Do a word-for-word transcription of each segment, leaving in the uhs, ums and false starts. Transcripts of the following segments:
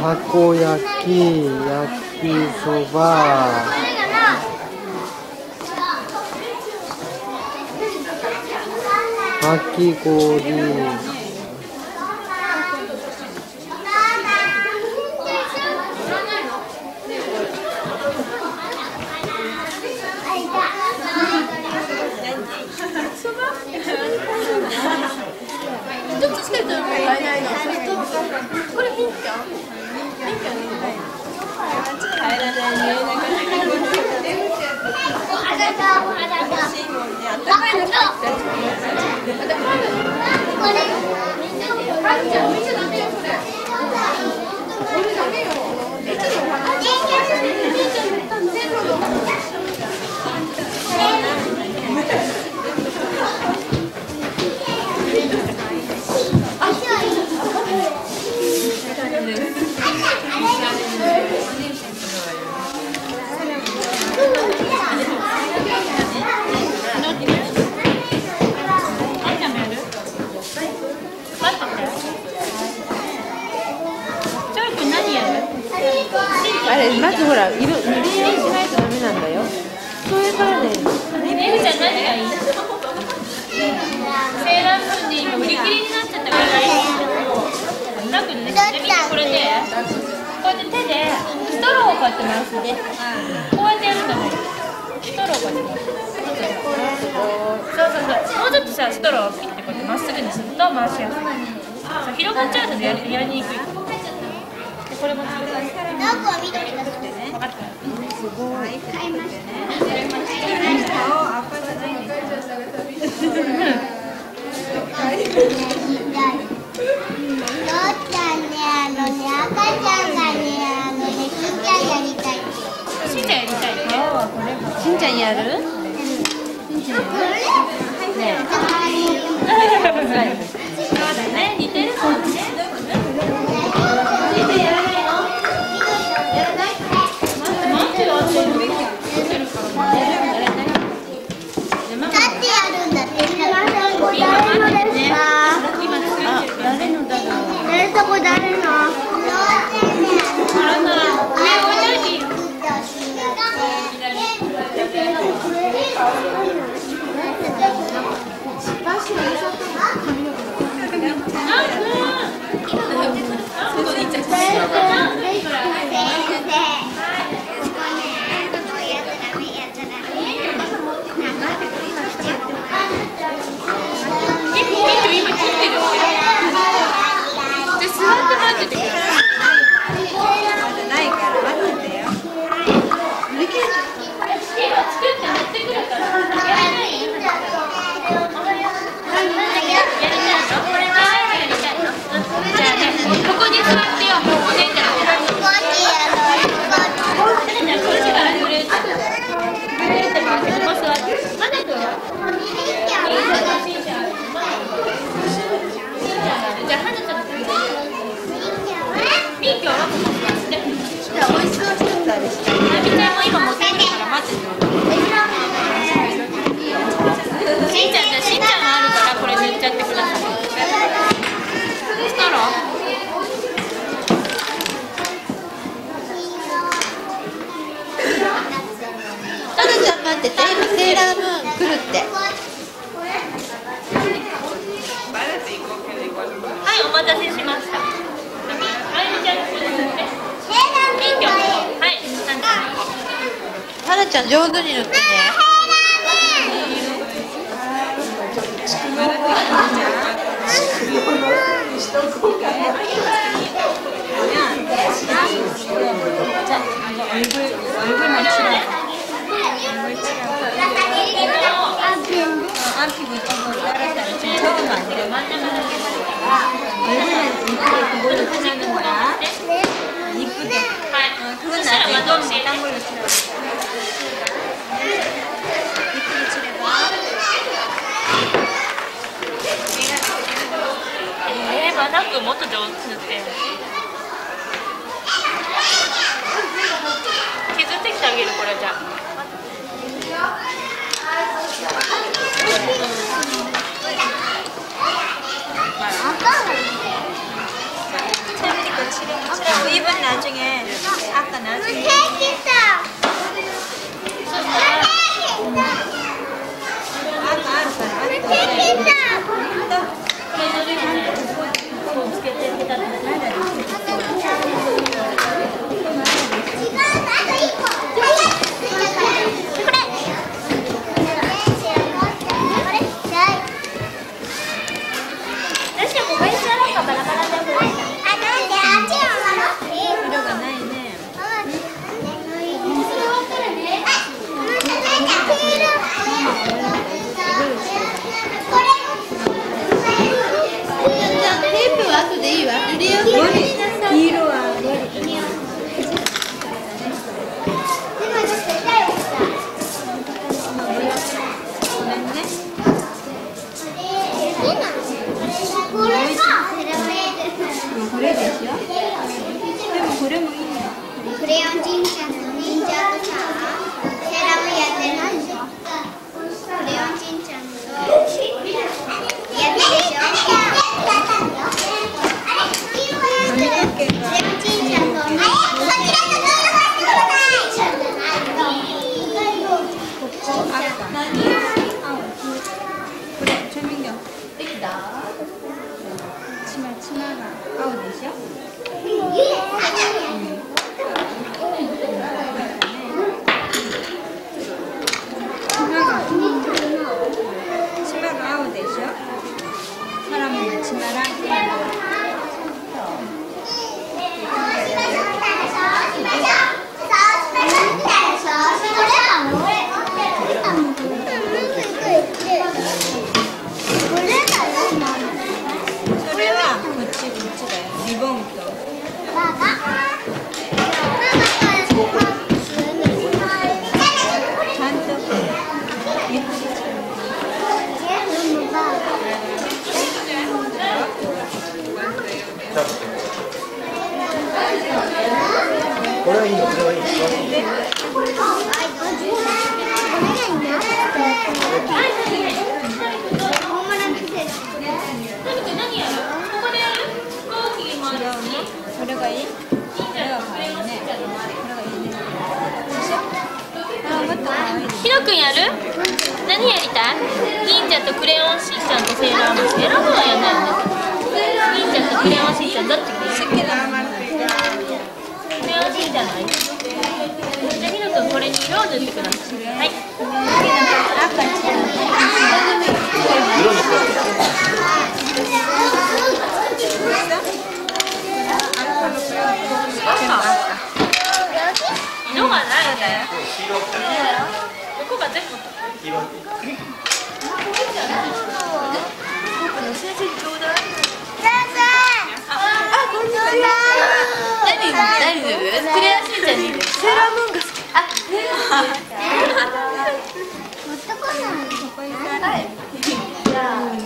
たこ焼き、焼きそば、かき氷、 ちょっとつけてるの買えないの。それとこれピンキャン？ピンキャンみたいな。買えられないね。なんかあだだあだだ。欲しいもんね。あったかいの買って。あだかいの。これ。あんちゃん見ちゃダメよこれ。これダメよ。えちょっとあピンキャンピンキャン塗ったの。線路の。あれまずほら色塗り合いしないとダメなんだよ。それからね。 えるちゃん何がいい？セーラームーンで今売り切れになっちゃったから。なくね、で見てこれね、こうやって手でストローをこうやって回すの。こうやってやるんだもん。ストローをこうやって回す。そうそうそう。もうちょっとさストローを切ってこうやってまっすぐにすると回しやすい。そう広がっちゃうとやりやりにくい。でこれも作る。 なんか緑が好きでね。 分かった。 すごい。買いましたね。買いました。あ、赤じゃないんです。どうちゃんね、あのね、赤ちゃんがね、あのね、しんちゃんやりたい。 しんちゃんやりたいね。 しんちゃんやる？しんちゃんやる？ね。 そうだね、似てるもんね。 セーラームーン来るって。 はい、お待たせしました。あゆみちゃん、ここですね。ピンク。はい、 はなちゃん上手に塗ってね。 えー、まだくもっと上手に塗って削ってきてあげる。これじゃあウィーブにこれはいいの、これはいいの。 これがいい？これが可愛いね。これがいいね。あ、もっと可愛い。ひろくんやる？何やりたい？忍者とクレヨンしんちゃんとセーラームーン。セーラームーンはやんないよね。忍者とクレヨンしんちゃんどっちがいい？クレヨンしんちゃんがいい。じゃあひろくんこれに色を塗ってください。はい。赤ちゃん。色がないね。ここが全部。先生ちょうだい。あ、こんにちは。何何塗る？クレヨンしんちゃんに塗る。セーラームーンが好き。あ、持ってこない。ここにはい。じゃあ。あ、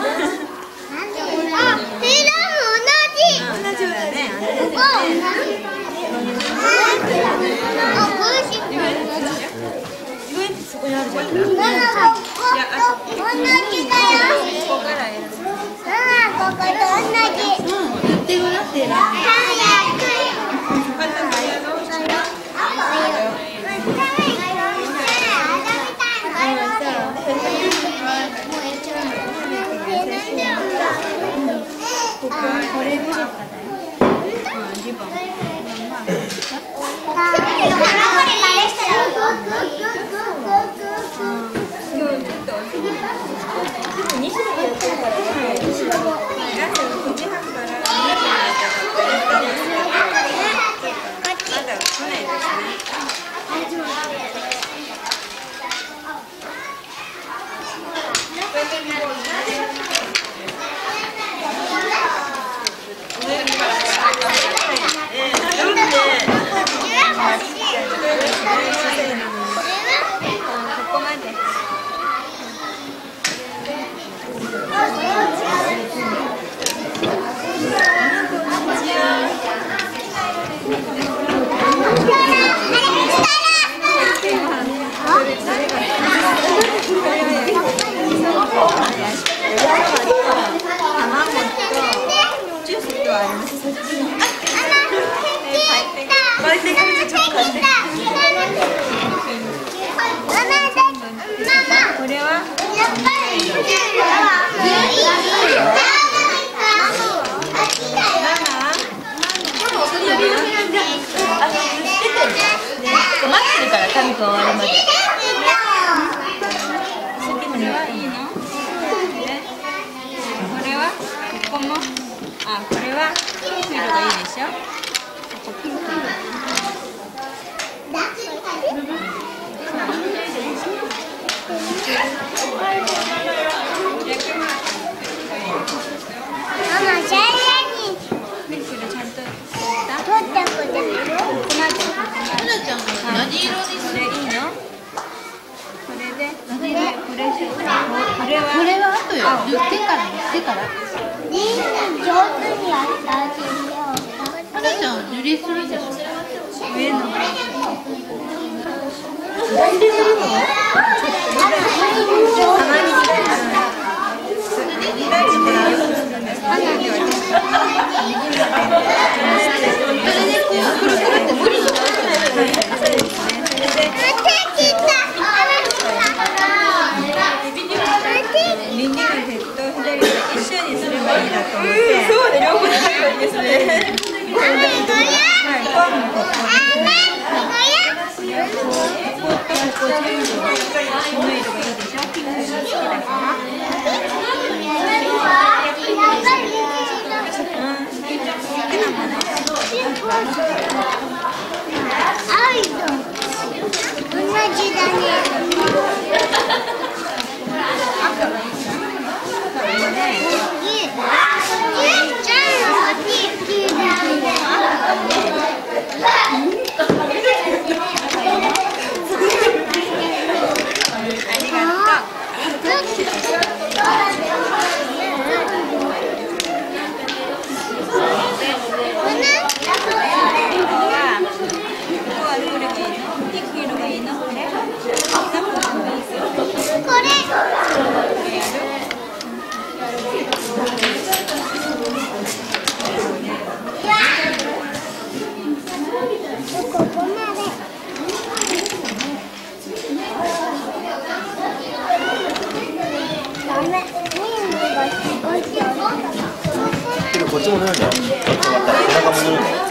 セーラームーン同じ。同じだね。ここ同じ。あ、これしんちゃん。そこにあるじゃん。同じだよ。ここからやる。ここと同じ。塗ってごらんってな。これも。リボン。 がいいでしょ。ピンク。 ママ、ジャイアンにピンクでちゃんと取ってくれる？ 何色にする？いいの？これで、これ、これ、これは、これは後よ。手からね、手から。 上手にやったって言うよ。 花ちゃん、塗りするでしょ。上の。なんで塗るの？たまに。右の手と左手一緒にすればいいなと思って。そうね、両方できればいいですね。はい、パンもここですね。こことここ全部この色がいいでしょ。ピンクが好きだから。 同じだね。 こっちも塗るんだよ。ちょっと終わったら背中も塗るんだよ。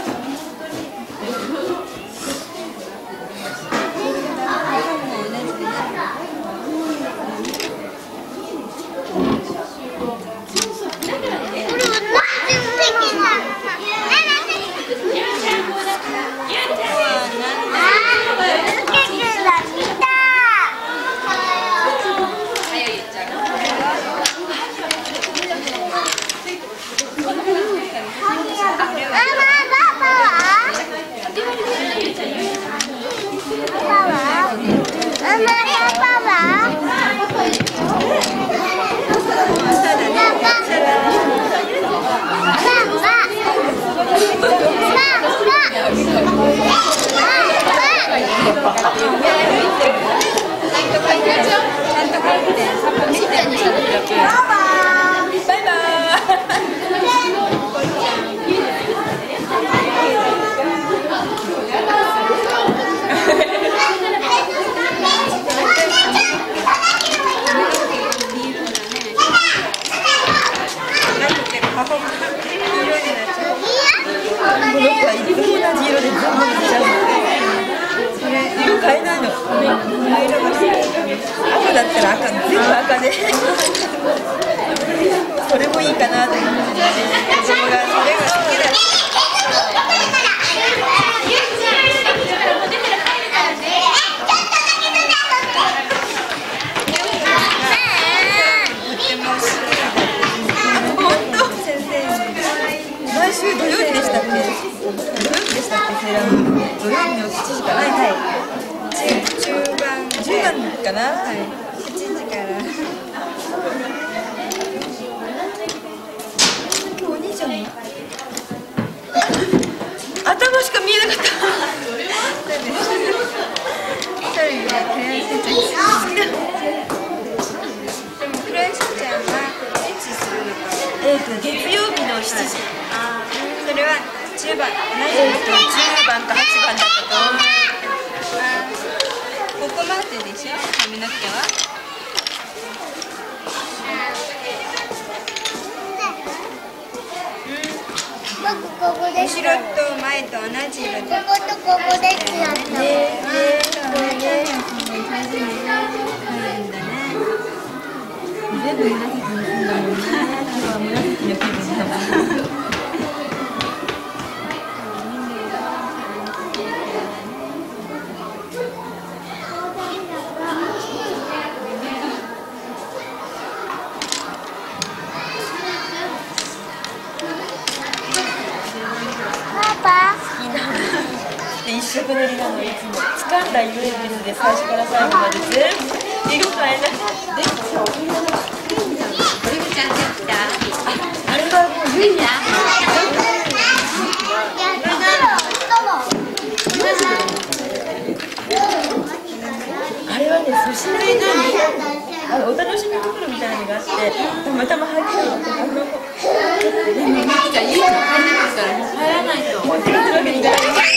それもいいかなと思って、子供がそれが好きだ。来週土曜日でしたっけ？土曜日でしたっけ？セーラームーン。土曜日のしちじから。はいはい。中盤、中盤かな？はい。しちじから。今日お兄ちゃんの頭しか見えなかった。一人でクレヨンしんちゃん好きだ。でもクレヨンしんちゃんはエッチするのか。えっと月曜日のしちじ。それはじゅうばん、同じですとじゅうばんかはちばんだったと思う。ここ待ってでしょ、髪の毛は。 ここです。 後ろと前と同じ色で。 こことここですやった。 ねえ、そうね。初めて入るんだね。全部紫にするんだもんね。今日は紫の気分だもん。 色塗りなのいつも掴んだイメージで最初から最後まで全部色変えなかったできたオリブちゃんできたあれはもうゆいなあれはね、寿司のあのお楽しみ袋みたいなのがあってたまたま入ってたのあの子みきちゃん家に入らなかったら入らないと持ってくるわけにいかない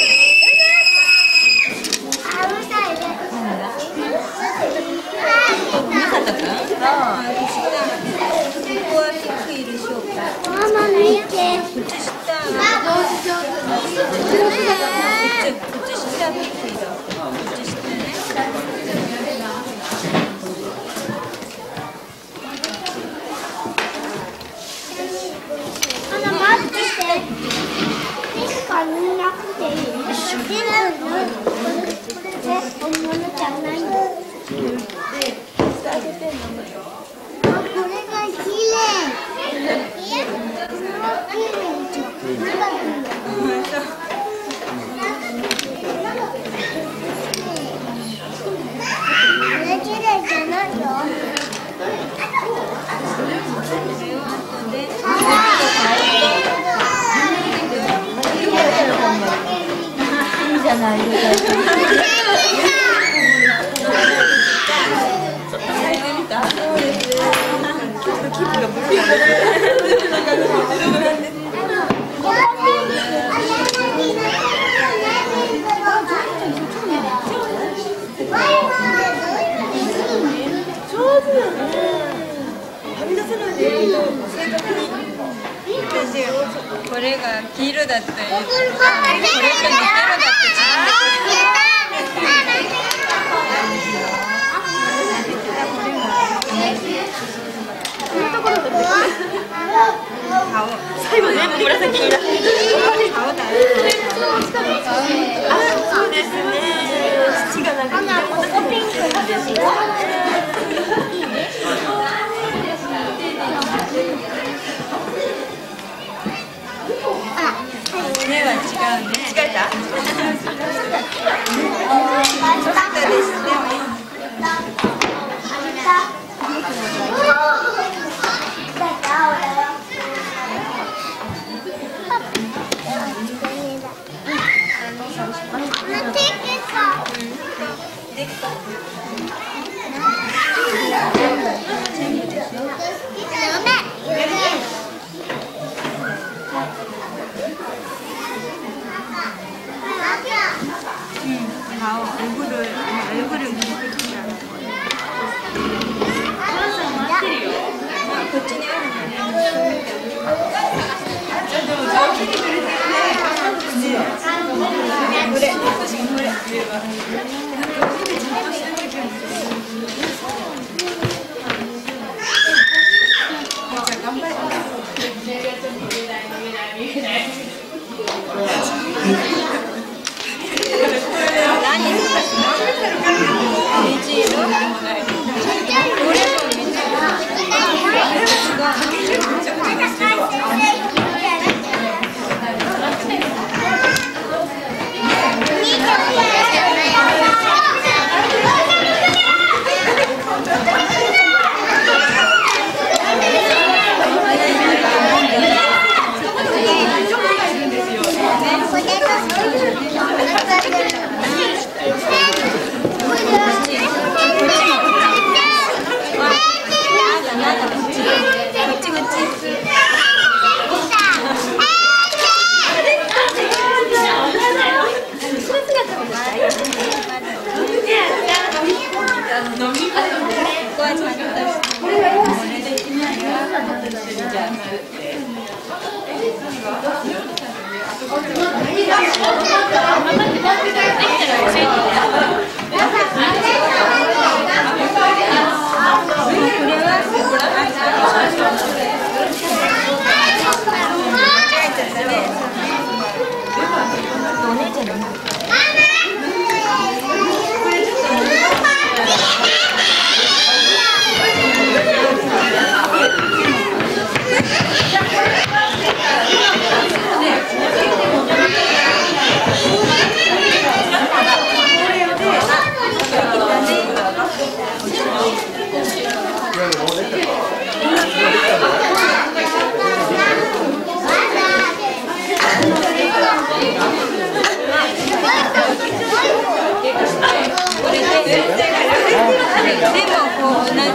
これが黄色だったよ。これが黄色だって最後全部紫色だ。あ、そうですね。父がなんかピンクなんですよ。目は違うね。違えた？そうだったですね。얼굴을 얼굴을 고치네.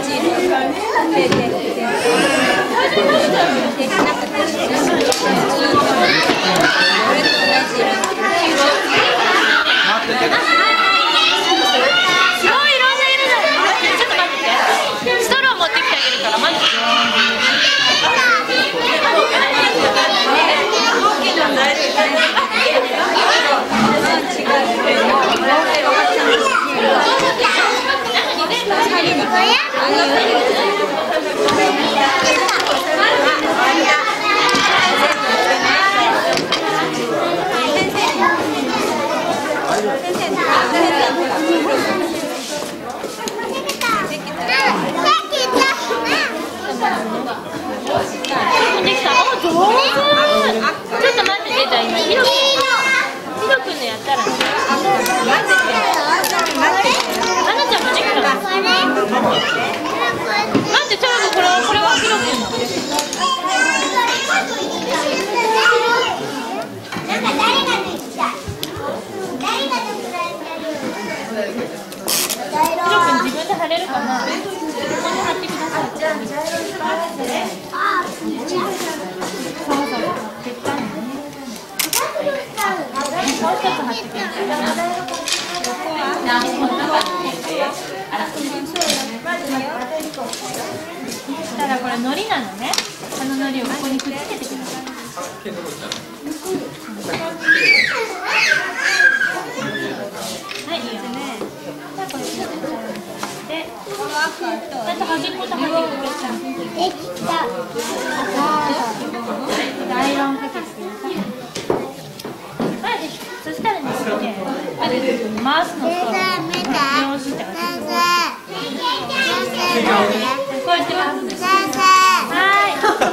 たらこれ海苔なのね。この海苔をここにくっつけてください。はい、いいよね。じゃあこれで、ちゃんと端っこと端っこがちゃんとできた。アイロンかけてください。はい、そしたらですね、回すのと両手でこうやって回すんです。はい。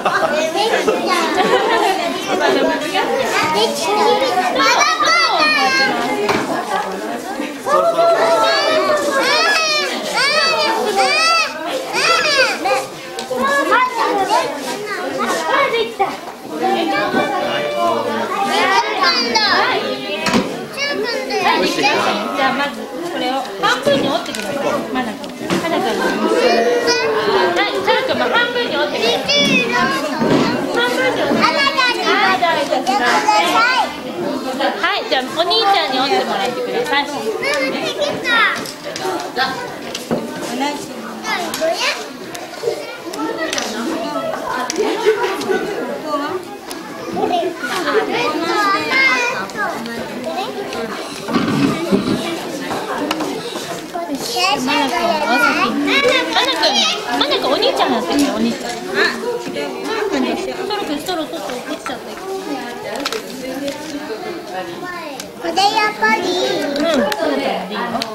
じゃあまずこれを半分に折ってください。まだかなかはい、ちゃんと半分に折ってください。半分に折ってください。はい、じゃあお兄ちゃんに折ってもらってください。マナ君、お兄ちゃんやってるよ、お兄ちゃん。ストローストロー取って落ちちゃった。 これやっぱり。 うん、そうだったらいいよ。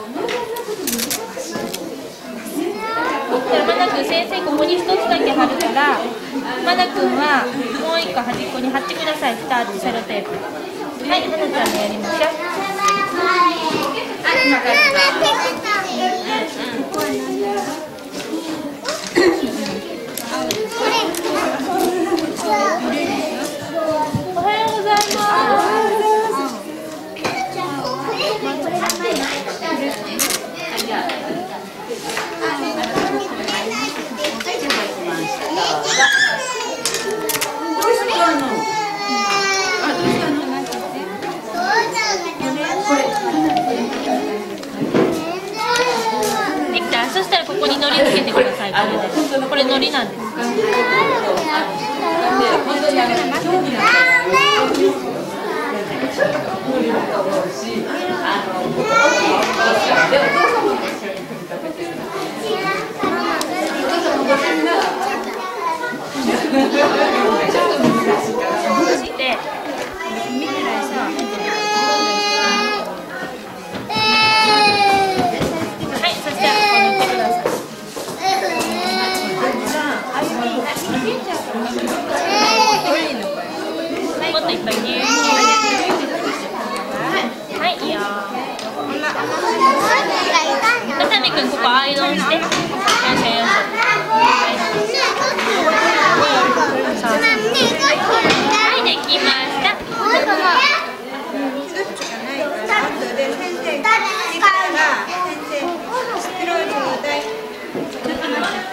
マナ君、先生ここに一つだけ貼るから、マナ君はもう一個端っこに貼ってください。スタートセロテープ。はい、ハナちゃんでやりましょう。おはようございます。できた。そしたらここに海苔つけてください。これで。これ海苔なんです。で、見てないさ。はい、そしたらここに行ってください。もっといっぱいね。はい、いいよ。なたみくん、ここアイロンして。よいしょよいしょ。はい、できました。ちょっと待って。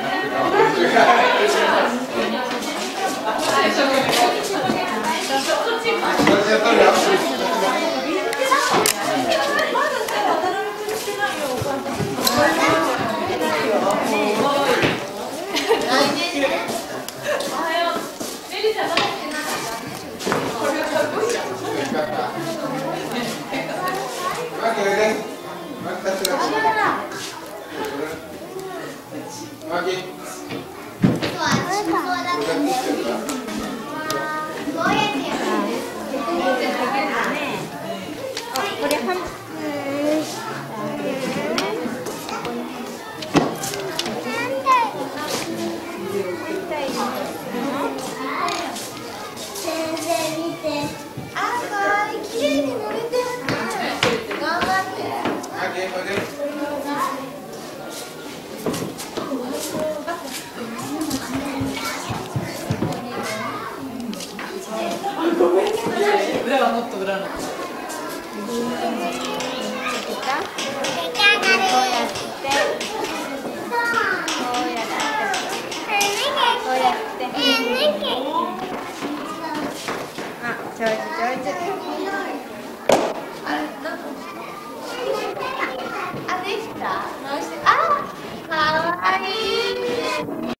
これ半分。先生見て。あ、かわいい。綺麗に塗れてる。頑張って。 裏はもっと裏の。 こうやって。あ、上手上手。あ、できた。あ、かわいい。